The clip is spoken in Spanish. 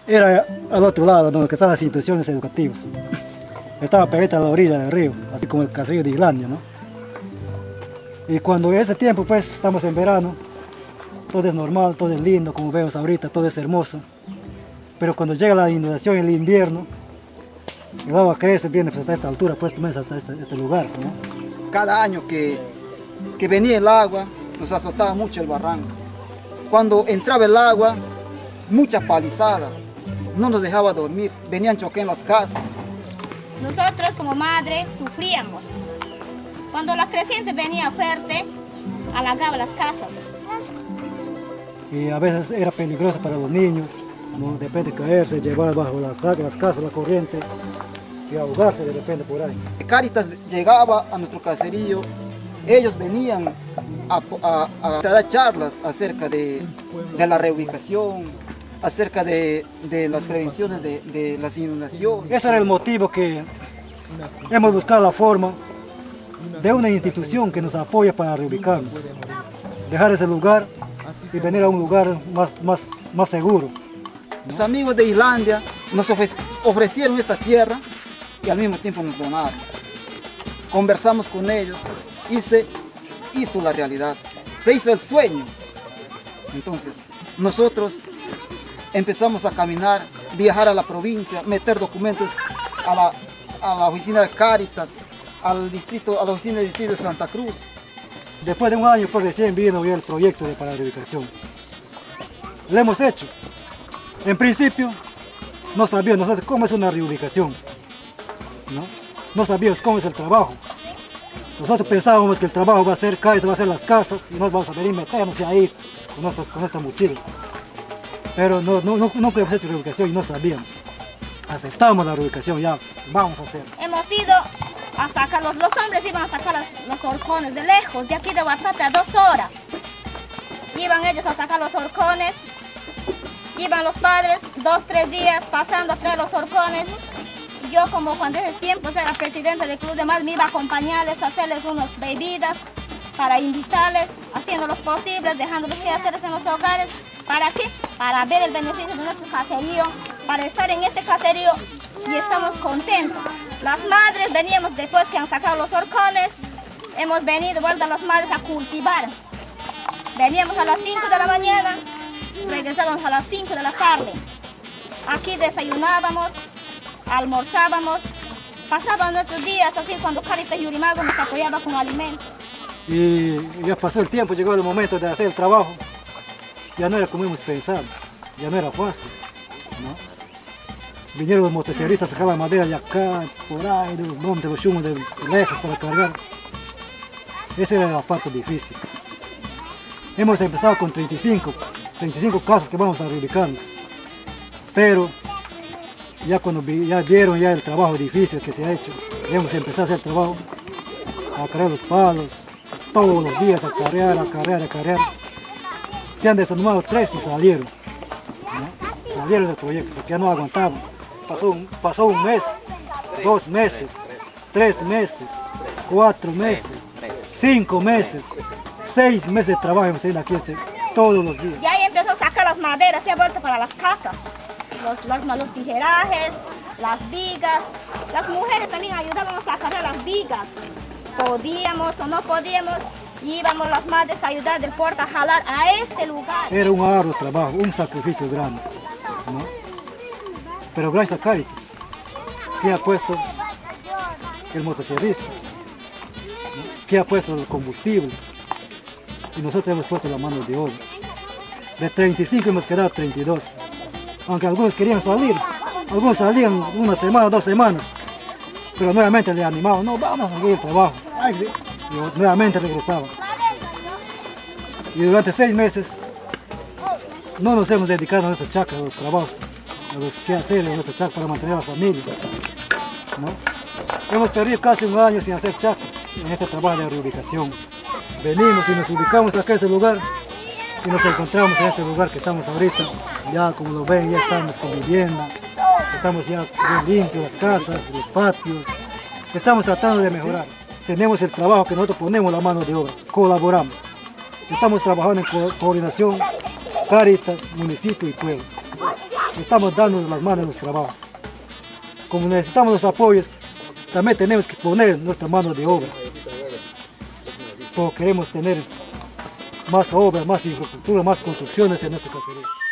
Era al otro lado, donde estaban las instituciones educativas. Estaba pegada a la orilla del río, así como el caserío de Islandia, ¿no? Y cuando en ese tiempo, pues, estamos en verano, todo es normal, todo es lindo, como vemos ahorita, todo es hermoso. Pero cuando llega la inundación en el invierno, el agua crece, viene pues, hasta esta altura, pues, hasta este lugar, ¿no? Cada año que venía el agua, nos azotaba mucho el barranco. Cuando entraba el agua, mucha palizada, no nos dejaba dormir, venían choques en las casas. Nosotros como madre sufríamos. Cuando la creciente venía fuerte, halagaba las casas. Y a veces era peligroso para los niños, ¿no? De repente caerse, llevar bajo las casas, la corriente, y ahogarse de repente por ahí. Cáritas llegaba a nuestro caserío, ellos venían a dar charlas acerca de la reubicación, acerca de las prevenciones de las inundaciones. Ese era el motivo que hemos buscado la forma de una institución que nos apoya para reubicarnos, dejar ese lugar y venir a un lugar más seguro. Los amigos de Islandia nos ofrecieron esta tierra y al mismo tiempo nos donaron. Conversamos con ellos y se hizo la realidad, se hizo el sueño. Entonces, nosotros empezamos a caminar, viajar a la provincia, meter documentos a la oficina de Cáritas, a la oficina del distrito de Santa Cruz. Después de un año, pues recién vino ya el proyecto para la reubicación. Lo hemos hecho. En principio, no sabíamos nosotros cómo es una reubicación, ¿no? No sabíamos cómo es el trabajo. Nosotros pensábamos que el trabajo va a ser Cáritas, va a ser las casas, y nos vamos a venir meternos ahí con nuestra mochila. Pero nunca hemos hecho reubicación y no sabíamos. Aceptamos la reubicación, ya vamos a hacer. Hemos ido a sacar, los hombres iban a sacar los horcones de lejos, de aquí de Guatate a 2 horas. Iban ellos a sacar los horcones, iban los padres 2 o 3 días pasando a traer los horcones. Yo como cuando en esos tiempos era presidente del club de madres, me iba a acompañarles a hacerles unas bebidas para invitarles, haciendo lo posible, dejándoles que hacerles en los hogares. ¿Para qué? Para ver el beneficio de nuestro caserío, para estar en este caserío y estamos contentos. Las madres veníamos después que han sacado los horcones, hemos venido igual de las madres a cultivar. Veníamos a las 5 de la mañana, regresábamos a las 5 de la tarde. Aquí desayunábamos, almorzábamos, pasaban nuestros días así cuando Cáritas Yurimago nos apoyaba con alimento. Y ya pasó el tiempo, llegó el momento de hacer el trabajo. Ya no era como hemos pensado, ya no era fácil, ¿no? Vinieron los motosierristas a sacar la madera de acá, por ahí, de los montes, los chumos de lejos para cargar. Esa era la parte difícil. Hemos empezado con 35 casas que vamos a reubicarnos. Pero ya cuando ya vieron ya el trabajo difícil que se ha hecho, hemos empezado a hacer el trabajo, a cargar los palos, todos los días a carrear. Se han desanimado 3 y salieron, ¿no? Salieron del proyecto porque ya no aguantaban. Pasó un mes, 2 meses, 3 meses, 4 meses, 5 meses, 6 meses de trabajo hemos tenido aquí todos los días. Ya ahí empezó a sacar las maderas, se ha vuelto para las casas, los tijerajes, las vigas. Las mujeres también ayudábamos a cargar las vigas. Podíamos o no podíamos, íbamos las madres a ayudar del puerto a jalar a este lugar. Era un arduo trabajo, un sacrificio grande, ¿no? Pero gracias a Cáritas, que ha puesto el motosierrista, ¿no? Que ha puesto el combustible, y nosotros hemos puesto la mano de obra. De 35 hemos quedado 32, aunque algunos querían salir, algunos salían 1 semana, 2 semanas, pero nuevamente le animaban, no, vamos a seguir el trabajo. Y nuevamente regresaba. Y durante 6 meses no nos hemos dedicado a nuestra chacra, a los trabajos, a los quehaceres de nuestra chacra para mantener a la familia, ¿no? Hemos perdido casi 1 año sin hacer chacra en este trabajo de reubicación. Venimos y nos ubicamos acá en este lugar y nos encontramos en este lugar que estamos ahorita. Ya como lo ven, ya estamos con vivienda, estamos ya bien limpios las casas, los patios. Estamos tratando de mejorar. Tenemos el trabajo que nosotros ponemos la mano de obra, colaboramos. Estamos trabajando en coordinación, Cáritas, municipio y pueblo. estamos dando las manos en los trabajos. Como necesitamos los apoyos, también tenemos que poner nuestra mano de obra. Porque queremos tener más obras, más infraestructura, más construcciones en nuestra casería.